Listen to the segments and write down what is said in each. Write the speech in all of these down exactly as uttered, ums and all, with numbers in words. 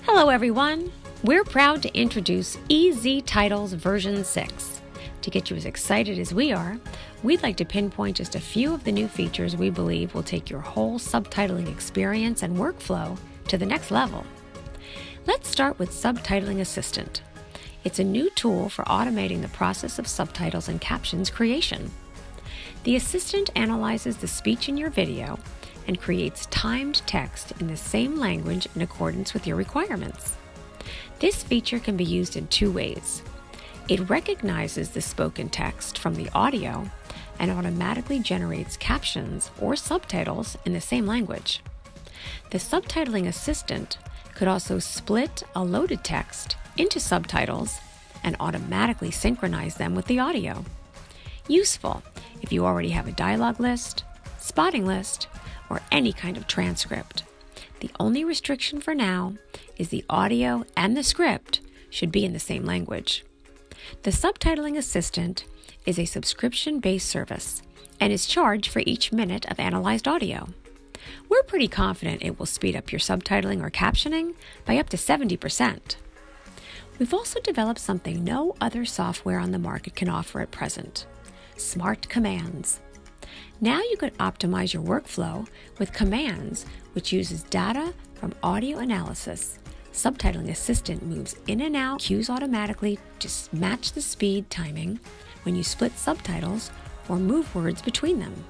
Hello everyone! We're proud to introduce EZTitles version six. To get you as excited as we are, we'd like to pinpoint just a few of the new features we believe will take your whole subtitling experience and workflow to the next level. Let's start with Subtitling Assistant. It's a new tool for automating the process of subtitles and captions creation. The assistant analyzes the speech in your video and creates timed text in the same language in accordance with your requirements. This feature can be used in two ways. It recognizes the spoken text from the audio and automatically generates captions or subtitles in the same language. The Subtitling Assistant could also split a loaded text into subtitles and automatically synchronize them with the audio. Useful if you already have a dialogue list, spotting list, or any kind of transcript. The only restriction for now is the audio and the script should be in the same language. The Subtitling Assistant is a subscription-based service and is charged for each minute of analyzed audio. We're pretty confident it will speed up your subtitling or captioning by up to seventy percent. We've also developed something no other software on the market can offer at present: smart commands. Now you can optimize your workflow with commands which uses data from audio analysis. Subtitling Assistant moves in and out cues automatically to match the speed timing when you split subtitles or move words between them.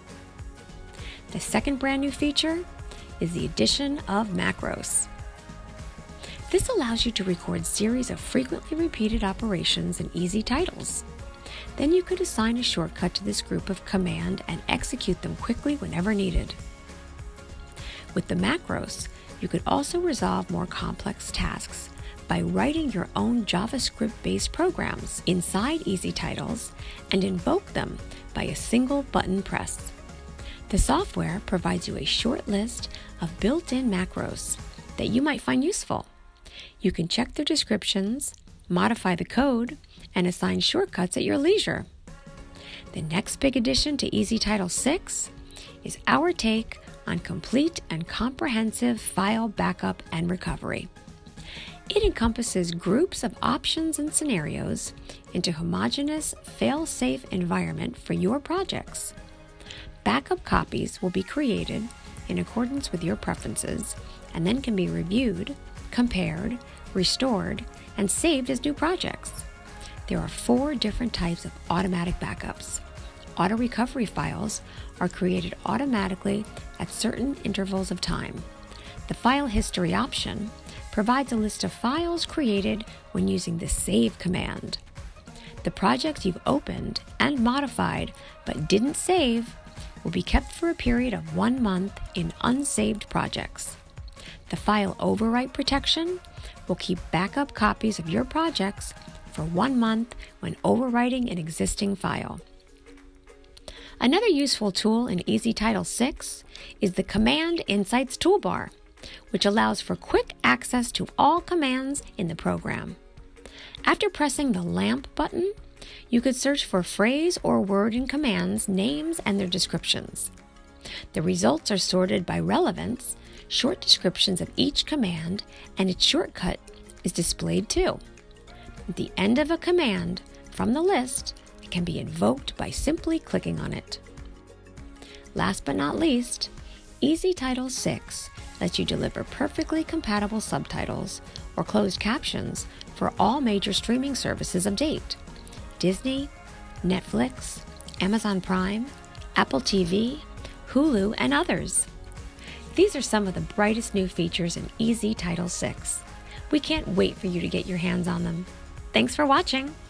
The second brand new feature is the addition of macros. This allows you to record series of frequently repeated operations in EZTitles. Then you could assign a shortcut to this group of command and execute them quickly whenever needed. With the macros, you could also resolve more complex tasks by writing your own JavaScript-based programs inside EZTitles and invoke them by a single button press. The software provides you a short list of built-in macros that you might find useful. You can check their descriptions, modify the code, and assign shortcuts at your leisure. The next big addition to EZTitles six is our take on complete and comprehensive file backup and recovery. It encompasses groups of options and scenarios into a homogeneous, fail-safe environment for your projects. Backup copies will be created in accordance with your preferences and then can be reviewed, compared, restored, and saved as new projects. There are four different types of automatic backups. Auto recovery files are created automatically at certain intervals of time. The file history option provides a list of files created when using the save command. The projects you've opened and modified but didn't save will be kept for a period of one month in unsaved projects. The file overwrite protection will keep backup copies of your projects for one month when overwriting an existing file. Another useful tool in EZTitles six is the Command Insights Toolbar, which allows for quick access to all commands in the program. After pressing the lamp button, you could search for phrase or word in commands, names, and their descriptions. The results are sorted by relevance, short descriptions of each command, and its shortcut is displayed too. At the end of a command from the list, it can be invoked by simply clicking on it. Last but not least, EZTitles six lets you deliver perfectly compatible subtitles or closed captions for all major streaming services of date: Disney, Netflix, Amazon Prime, Apple T V, Hulu, and others. These are some of the brightest new features in EZTitles six. We can't wait for you to get your hands on them. Thanks for watching.